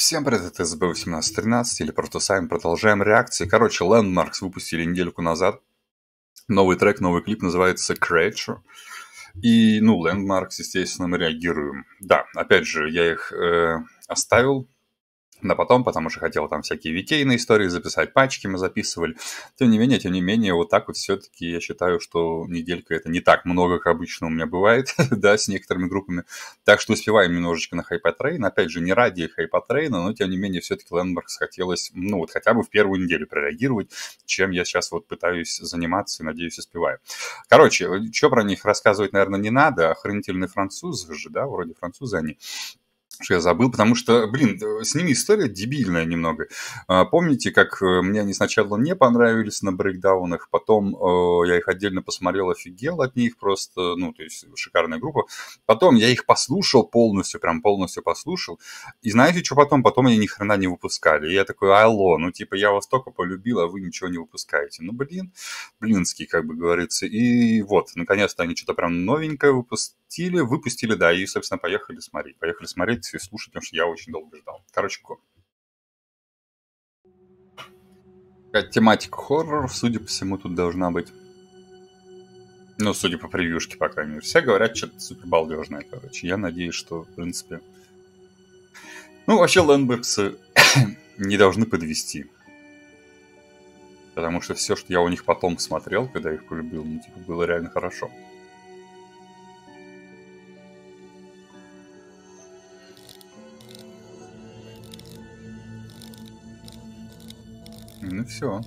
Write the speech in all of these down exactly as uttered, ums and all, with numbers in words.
Всем привет, это эс бэ восемнадцать тринадцать, или просто сами продолжаем реакции. Короче, Landmarks выпустили недельку назад. Новый трек, новый клип, называется Creature. И, ну, Landmarks, естественно, мы реагируем. Да, опять же, я их э, оставил на потом, потому что хотел там всякие витейные истории записать, пачки мы записывали. Тем не менее, тем не менее, вот так вот все-таки я считаю, что неделька это не так много, как обычно у меня бывает, да, с некоторыми группами. Так что успеваем немножечко на Hypatrain. Опять же, не ради Hypatrain, но тем не менее, все-таки Landmarks хотелось, ну, вот хотя бы в первую неделю прореагировать, чем я сейчас вот пытаюсь заниматься и, надеюсь, успеваю. Короче, что про них рассказывать, наверное, не надо. Охранительные французы же, да, вроде французы они. Что я забыл, потому что, блин, с ними история дебильная немного. Помните, как мне они сначала не понравились на брейкдаунах, потом э, я их отдельно посмотрел, офигел от них просто, ну, то есть шикарная группа. Потом я их послушал полностью, прям полностью послушал. И знаете, что потом? Потом они ни хрена не выпускали. И я такой, алло, ну, типа, я вас только полюбил, а вы ничего не выпускаете. Ну, блин, блинский, как бы говорится. И вот, наконец-то они что-то прям новенькое выпустили, выпустили, да, и, собственно, поехали смотреть. Поехали смотреть и слушать, потому что я очень долго ждал. Короче, го. Тематика хоррор, судя по всему, тут должна быть. Ну, судя по превьюшке, по крайней мере. Все говорят, что-то супер балдежное, короче. Я надеюсь, что, в принципе... Ну, вообще, Landmarks не должны подвести. Потому что все, что я у них потом смотрел, когда их полюбил, ну, типа, было реально хорошо. Ну все.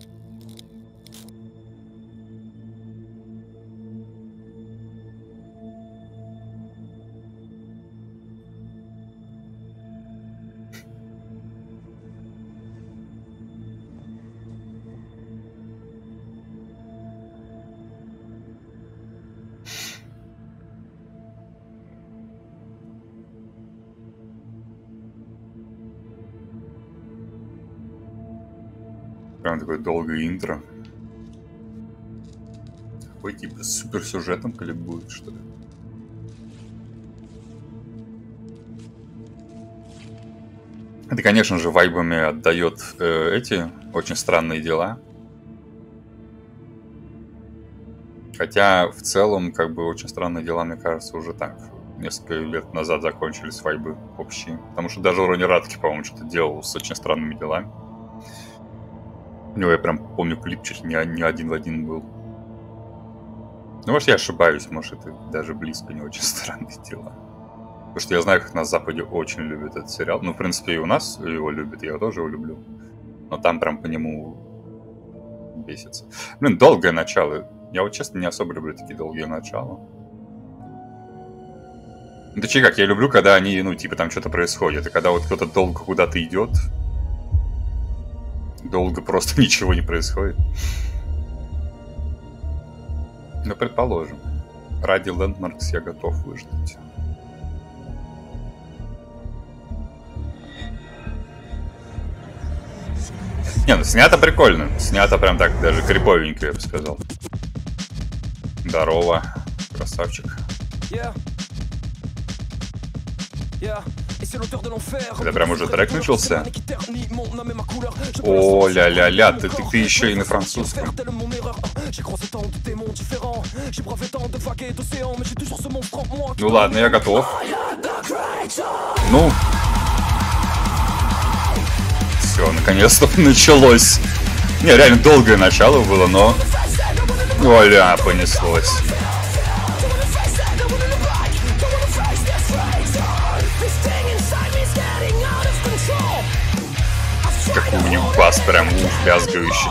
Прям такое долгое интро. Какой типа с суперсюжетом клип будет, что ли? Это, конечно же, вайбами отдает э, эти очень странные дела. Хотя в целом, как бы, очень странные дела, мне кажется, уже так. Несколько лет назад закончились вайбы общие. Потому что даже Ронни Радке, по-моему, что-то делал с очень странными делами. У него, я прям помню, клип чуть ли не, не один в один был. Ну, может, я ошибаюсь, может, это даже близко не очень странные дела. Потому что я знаю, как на Западе очень любят этот сериал. Ну, в принципе, и у нас его любят, я тоже его люблю. Но там прям по нему бесится. Блин, долгое начало. Я вот, честно, не особо люблю такие долгие начала. Ну, точнее как, я люблю, когда они, ну, типа, там что-то происходит. И когда вот кто-то долго куда-то идет... Долго просто ничего не происходит. Ну, предположим. Ради Landmarks я готов выждать. Не, ну снято прикольно. Снято прям так, даже криповенько, я бы сказал. Здорово, красавчик. Yeah. Yeah. Это прям уже трек начался? О, ля-ля-ля, ты, ты, ты еще и на французском. Ну ладно, я готов. Ну. Все, наконец-то началось. Не, реально долгое начало было, но... О-ля, понеслось. Какой у них бас прям ух, лязгающий.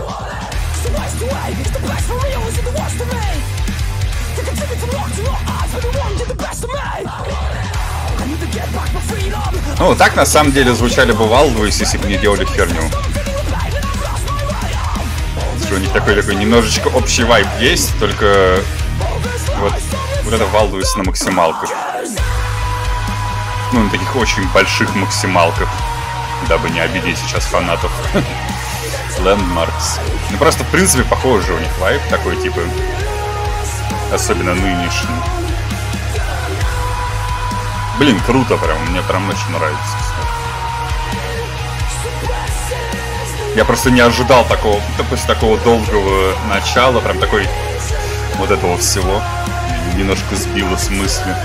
Ну, так на самом деле звучали бы Wildwings, если бы не делали херню. Что у них такой такой немножечко общий вайб есть, только вот, вот это Wildwings на максималках. Ну, на таких очень больших максималках. Дабы не обидеть сейчас фанатов Landmarks. Ну просто в принципе похоже у них вайб такой типа. Особенно нынешний. Блин, круто прям, мне прям очень нравится. Я просто не ожидал такого, после такого долгого начала, прям такой вот этого всего. Немножко сбило с мысли.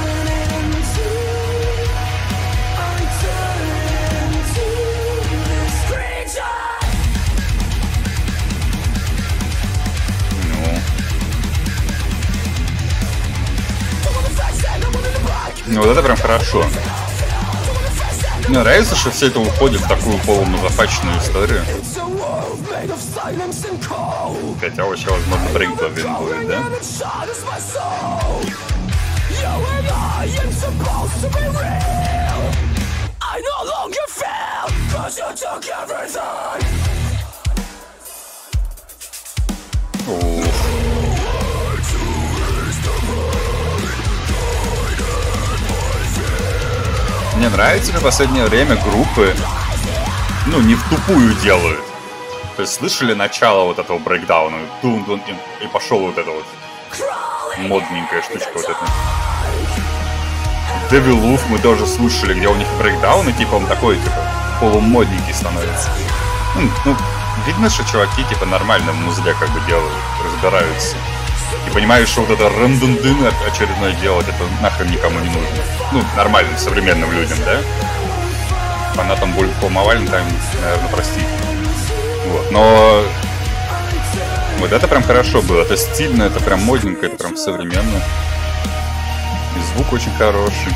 Ну, вот это прям хорошо. Мне нравится, что все это уходит в такую полумазафачную историю. Хотя вообще, возможно, брейкдовин будет, да? Ух. Мне нравится, как в последнее время группы, ну, не в тупую делают. То есть слышали начало вот этого брейкдауна, тун-тун, и, и пошел вот эта вот модненькая штучка вот эта. Девилуф мы тоже слушали, где у них брейкдауны, типа он такой, типа, полумодненький становится. Ну, ну, видно, что чуваки, типа, нормально в музле как бы делают, разбираются. И понимаешь, что вот это рандандын очередное делать, это нахрен никому не нужно. Ну, нормальным, современным людям, да? Фанатам Бульфом Овальнтайм, наверное, простить. Вот, но вот это прям хорошо было. Это стильно, это прям модненько, это прям современно. И звук очень хороший.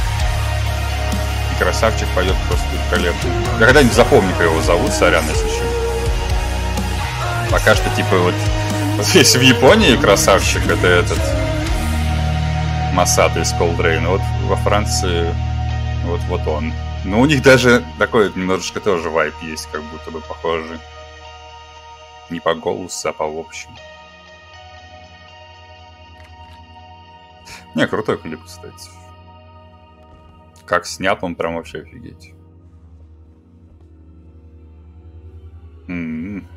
И красавчик поет просто великолепно. Я когда-нибудь запомню, как его зовут, сорян, если что. Пока что, типа, вот... Вот если в Японии красавчик, это этот Масата из Колдрейн, вот во Франции вот, вот он. Но у них даже такой немножечко тоже вайп есть, как будто бы похожий. Не по голосу, а по общему. Не, крутой клип, кстати. Как снят, он прям вообще офигеть. М-м-м.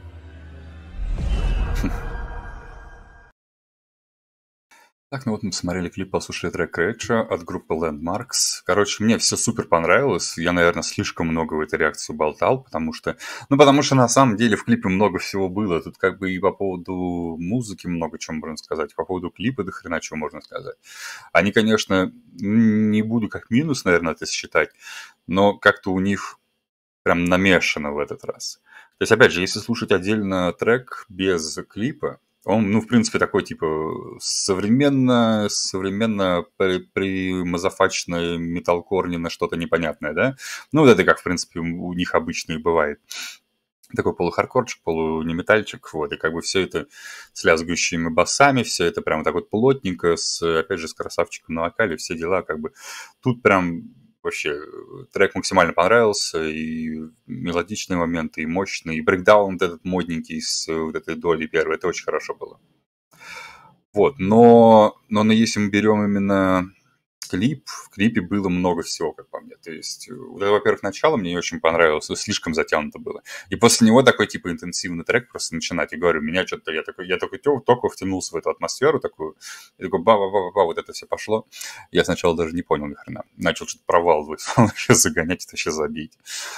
Так, ну вот мы посмотрели клип, послушали трек Крэча от группы Landmarks. Короче, мне все супер понравилось. Я, наверное, слишком много в этой реакции болтал, потому что... Ну, потому что на самом деле в клипе много всего было. Тут как бы и по поводу музыки много чего можно сказать, по поводу клипа до хрена чего можно сказать. Они, конечно, не буду как минус, наверное, это считать, но как-то у них прям намешано в этот раз. То есть, опять же, если слушать отдельно трек без клипа, он, ну, в принципе, такой, типа, современно, современно примазафаченный металкор на что-то непонятное, да? Ну, вот это как, в принципе, у них обычно и бывает. Такой полухардкорчик, полунеметальчик, вот, и как бы все это с лязгающими басами, все это прям так вот плотненько, с, опять же, с красавчиком на вокале, все дела, как бы, тут прям... Вообще, трек максимально понравился, и мелодичные моменты, и мощный, и брейкдаун вот этот модненький с вот этой долей первой, это очень хорошо было. Вот, но, но если мы берем именно клип, в клипе было много всего, как по мне. То есть, вот это, во-первых, начало мне не очень понравилось, слишком затянуто было. И после него такой, типа, интенсивный трек просто начинать. И говорю, меня что-то, я такой, я такой только втянулся в эту атмосферу такую, и такой, ба-ба-ба-ба, вот это все пошло. Я сначала даже не понял ни хрена. Начал что-то провалывать, вообще загонять, это вообще забить.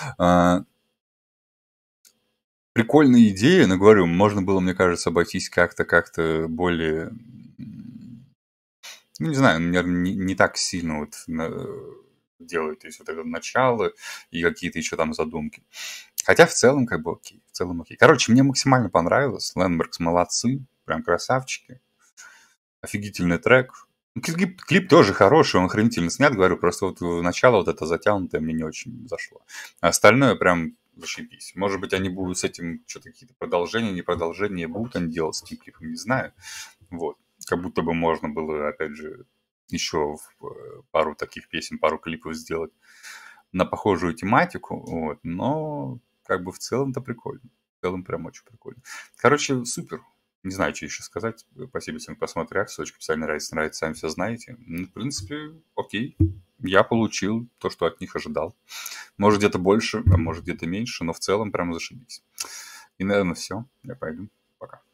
Прикольная идея, но, говорю, можно было, мне кажется, обойтись как-то, как-то более... Ну, не знаю, наверное, не, не так сильно вот на, делают, то есть вот это начало и какие-то еще там задумки. Хотя в целом как бы окей, в целом окей. Короче, мне максимально понравилось. Landmarks молодцы, прям красавчики. Офигительный трек. Клип, клип тоже хороший, он охренительно снят, говорю, просто вот начало вот это затянутое мне не очень зашло. А остальное прям зашибись. Может быть, они будут с этим что-то какие-то продолжения, не продолжения будут они делать с этим клипом, не знаю. Вот. Как будто бы можно было, опять же, еще пару таких песен, пару клипов сделать на похожую тематику, вот, но как бы в целом-то прикольно. В целом прям очень прикольно. Короче, супер. Не знаю, что еще сказать. Спасибо всем, кто смотрит реакцию. Очень писали, нравится, нравится, сами все знаете. Ну, в принципе, окей. Я получил то, что от них ожидал. Может, где-то больше, а может, где-то меньше, но в целом прям зашибись. И, наверное, все. Я пойду. Пока.